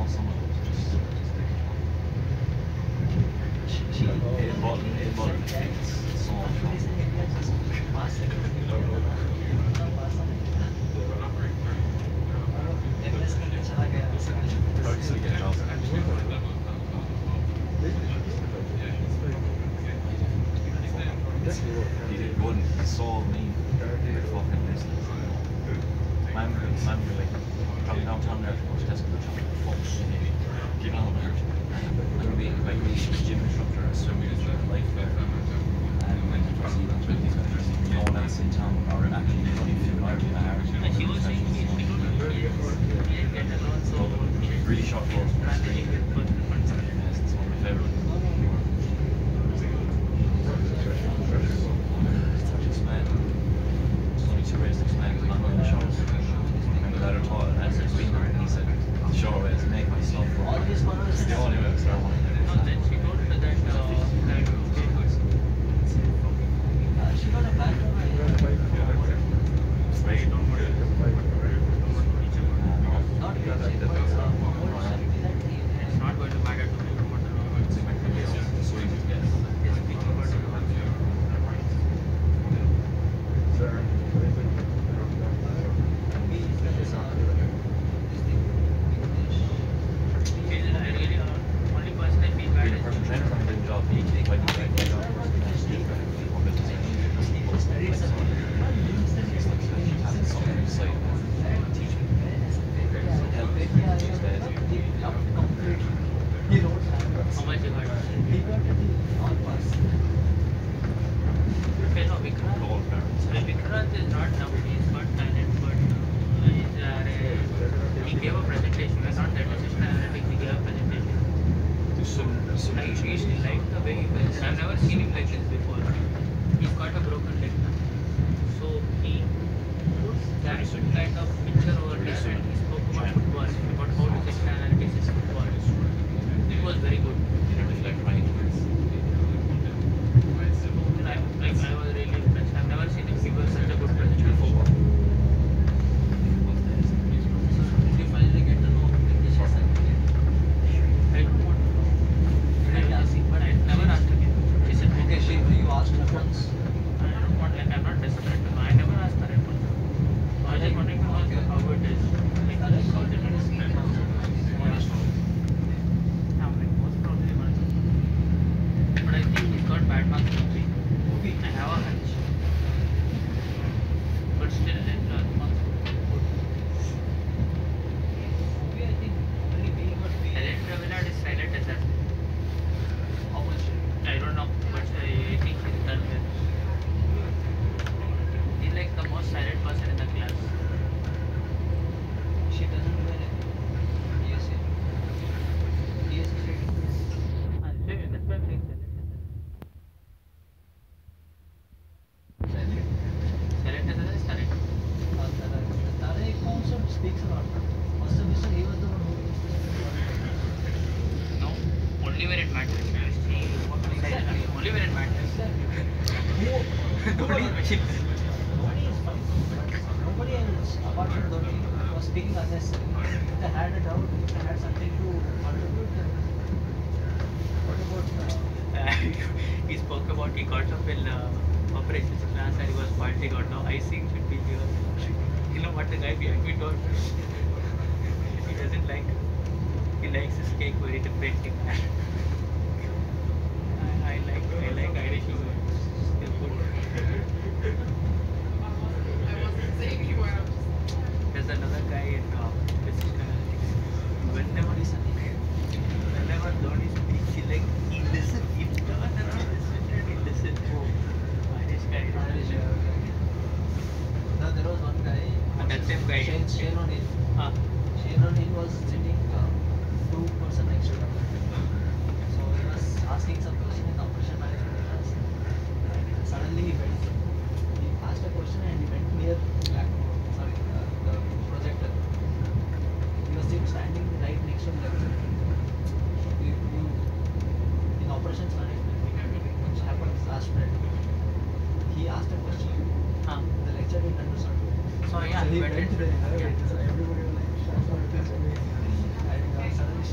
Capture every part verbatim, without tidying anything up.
So yeah, he went to the elevator, so everybody was like, shut up, this way. And uh, suddenly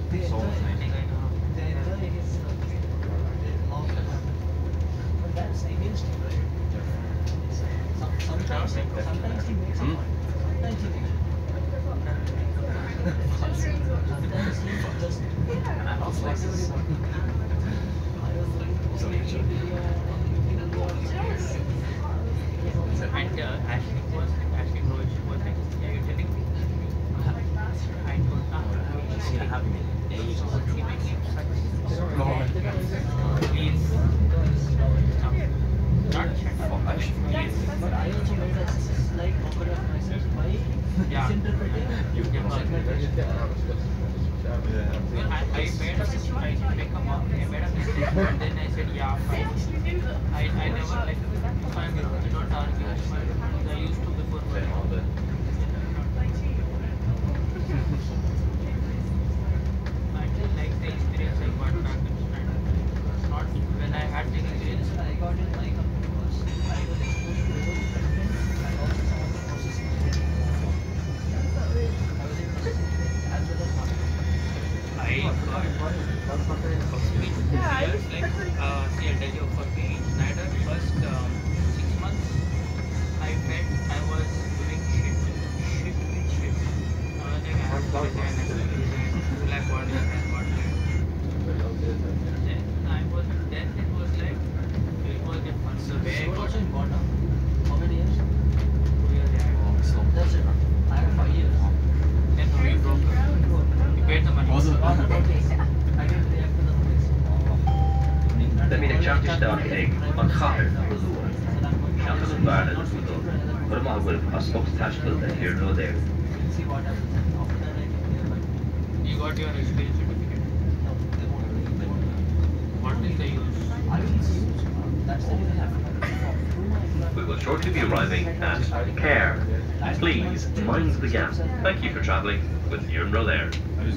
So I think I know. But that's against him, right? Some, sometimes, sometimes he makes a point. Sometimes he makes a Sometimes he just And uh, Ashley was Ashley Roach was like, yeah, you're telling me. I told her, she's having an age. he makes please stop. Not check. But I also made a slight comment of myself by Yeah. misinterpreting You can segmentation. Well, I, I made a mistake. I make a mark. I made a mistake, and then I said, yeah, fine. I, I never like. I don't argue. I used to before. But I didn't like the experience I got back in Scotland. Not when I had the experience. I got in my company was I was exposed to river and also some of the processing. I was in processing as well as marketing. I got experience like uh, see I tell you for me Schneider first um, six months I felt I was doing shit shit with shit. Uh, like I had to design and black body and whatnot. Then I was then it was like it was the fun. So where I So got also in Bonda. How many years? two years yeah. That's it. I have five years. Then we broke up. We paid the money. Was it? I didn't react to the notice. Limerick Junction-Waterford on Cahir Railway Station. Seantas an bhfear na dtúdal, chur amach bhfuil as spócht taistil de here no there. See what happens. After that I can hear my You got your experience certificate. no, they won't. They won't. What is the use? I will use. That's the reason I have to. We will shortly be arriving at Cahir. Please mind the gap. Thank you for travelling with Ian Rollair.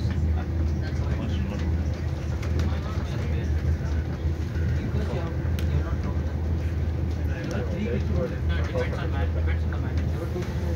No, it depends on man. Depends on the manager.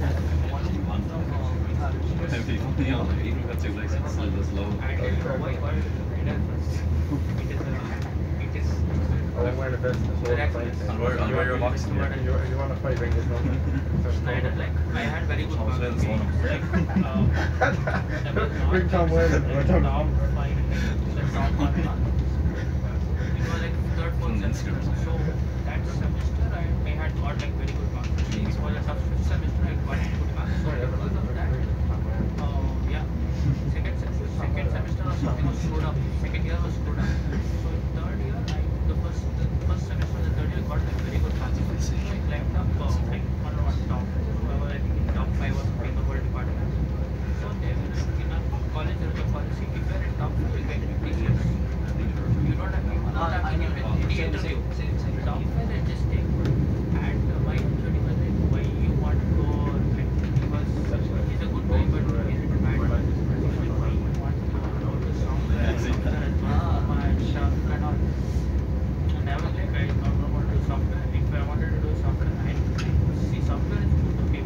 Ten people, you know, even if it's two legs, it's still this low. I tell you why. Why it is. It is. It is. I'm wearing a vest and so And where, and where your box? you, you want to fight ring this number? Schneider, like I had very good marks. Sounds like Like um, that was not Bring Tom Weldon, like, we're talking. top five, the top one mark. It was like third, fourth Mm, semester. Instagram. So that semester I, I had got like very good marks. It was a tough fifth semester I got good marks. So because of that, uh, yeah, second semester, second semester or something was screwed up. Second year was screwed up. So in third year, I the first the first semester, the third year got like very good marks. So I climbed up uh, like one or one top. So I was I think in top five or something in the whole department. So there in a college there was a policy if you are in top five, you get fifty years. You don't have you not have to give it any interview. Top five they just take. And uh, my initiative was like, why you want to go? Like, because he's a good guy, but he's a bad guy. Why you want to know the software, software and and stuff and all. And I was like, I don't know what to do software. If I wanted to do software, I see software is good.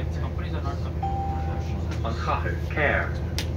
companies are not coming. On Cahir, Cahir,